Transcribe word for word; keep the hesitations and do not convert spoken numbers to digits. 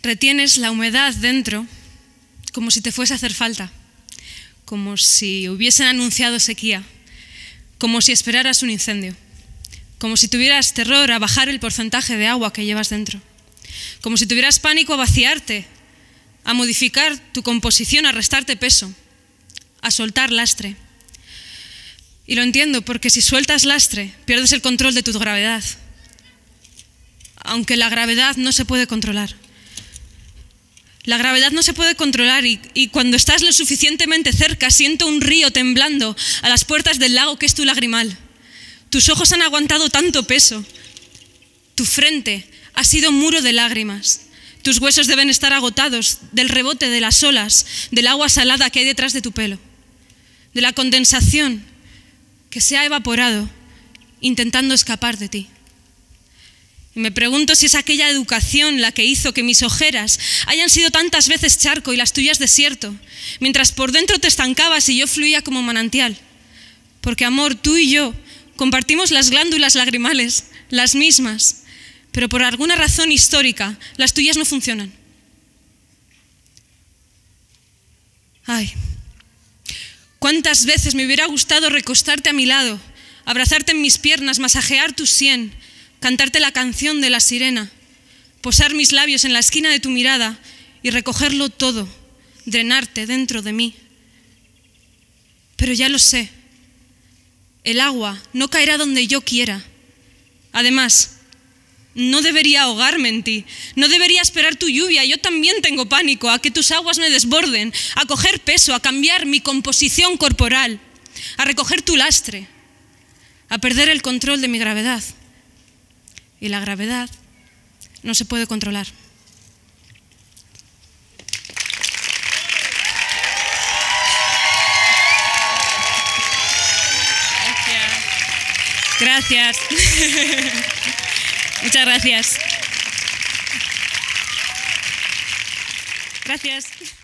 Retienes la humedad dentro como si te fuese a hacer falta, como si hubiesen anunciado sequía, como si esperaras un incendio, como si tuvieras terror a bajar el porcentaje de agua que llevas dentro, como si tuvieras pánico a vaciarte, a modificar tu composición, a restarte peso, a soltar lastre. Y lo entiendo, porque si sueltas lastre, pierdes el control de tu gravedad, aunque la gravedad no se puede controlar. La gravedad no se puede controlar y, y cuando estás lo suficientemente cerca, siento un río temblando a las puertas del lago que es tu lagrimal. Tus ojos han aguantado tanto peso. Tu frente ha sido muro de lágrimas. Tus huesos deben estar agotados del rebote de las olas, del agua salada que hay detrás de tu pelo, de la condensación que se ha evaporado intentando escapar de ti. Y me pregunto si es aquella educación la que hizo que mis ojeras hayan sido tantas veces charco y las tuyas desierto, mientras por dentro te estancabas y yo fluía como manantial. Porque, amor, tú y yo compartimos las glándulas lagrimales, las mismas, pero por alguna razón histórica, las tuyas no funcionan. Ay, cuántas veces me hubiera gustado recostarte a mi lado, abrazarte en mis piernas, masajear tu sien, cantarte la canción de la sirena, posar mis labios en la esquina de tu mirada y recogerlo todo, drenarte dentro de mí. Pero ya lo sé, el agua no caerá donde yo quiera. Además, no debería ahogarme en ti, no debería esperar tu lluvia. Yo también tengo pánico a que tus aguas me desborden, a coger peso, a cambiar mi composición corporal, a recoger tu lastre, a perder el control de mi gravedad. Y la gravedad no se puede controlar. Gracias. Gracias. Muchas gracias. Gracias.